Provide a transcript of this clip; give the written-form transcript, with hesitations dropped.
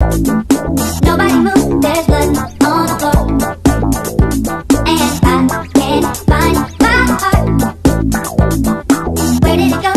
Nobody move, there's blood on the floor. And I can't find my heart. Where did it go?